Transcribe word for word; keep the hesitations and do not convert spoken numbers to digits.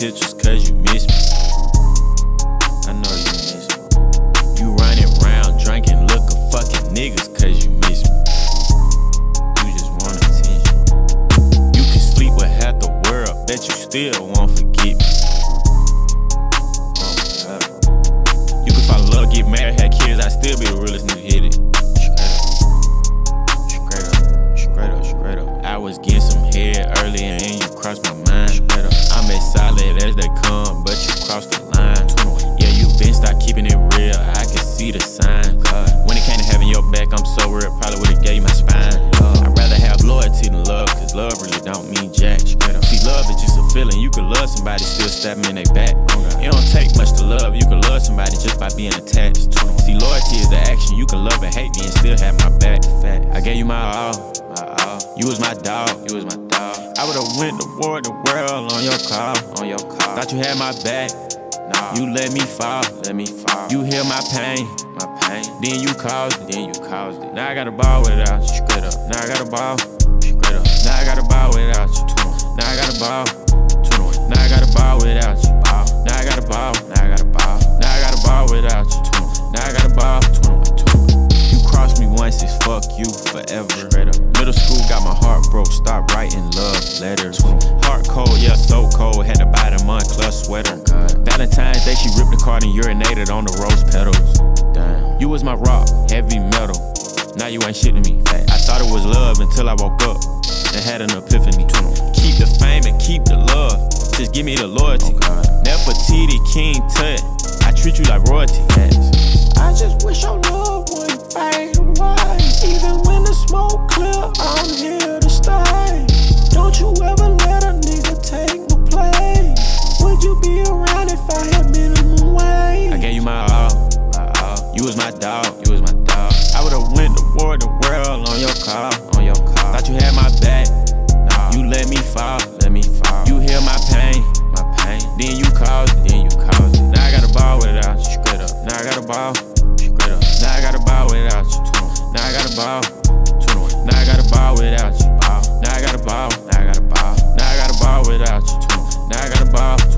pictures cause you miss me. I know you miss me. You running around drinking, looking fucking niggas cause you miss me. You just want attention. You can sleep with half the world, bet you still won't forget me. You can fall in love, get married, have kids, I still be the realest nigga hit it. Straight up, straight up, straight up. I was getting some head earlier and you crossed my mind. Straight up. I'm as solid as they come, but you crossed the line. Yeah, you been start keeping it real, I can see the signs. When it came to having your back, I'm so real, probably would've gave you my spine. I'd rather have loyalty than love, cause love really don't mean jack. See, love is just a feeling, you can love somebody, still stab them in their back. It don't take much to love, you can love somebody just by being attached. See, loyalty is the action, you can love and hate me and still have my back. I gave you my all, you was my dog, you was my dog. I would've went to war the world on your call, on your call. Thought you had my back, nah. You let me fall, let me fall. You heal my pain, my pain. Then you caused it, then you caused it. Now I got a ball without you, straight up. Now I got a ball, straight up. Now I got a ball without you, now I got a ball. Now I got a ball without you. Now I got a ball. Now I got a ball. Now I got a ball without you. Now I got a ball. You crossed me once, it's fuck you forever. Middle school got my heart broke. Start writing love letters. Heart cold, yeah, so cold. Had to buy the Moncler sweater. Valentine's Day, she ripped the card and urinated on the rose petals. Damn. You was my rock, heavy metal. Now you ain't shit to me. I thought it was love until I woke up and had an epiphany. Keep the fame and keep the love. Just give me the loyalty. Oh, Nefertiti, King Tut, I treat you like royalty. Yes. I just wish your love wouldn't fade away. Even when the smoke clear, I'm here to stay. Don't you ever let a nigga take my place. Would you be around if I had minimum wage? I gave you my all, my all. You was my dog, you was my dog. I would've went to war the world on your call, on your call. Thought you had my back, nah. You let me fall, let me fall. You heal my pain, my pain. Then you caused it, then you caused it. Now I got a ball without you, straight up. Now I got a ball, straight up. Now I got a ball without you, now I got a ball. Now I got a ball without you, now I got a ball. Now I got a ball. Now I got a ball without you, now I got a ball.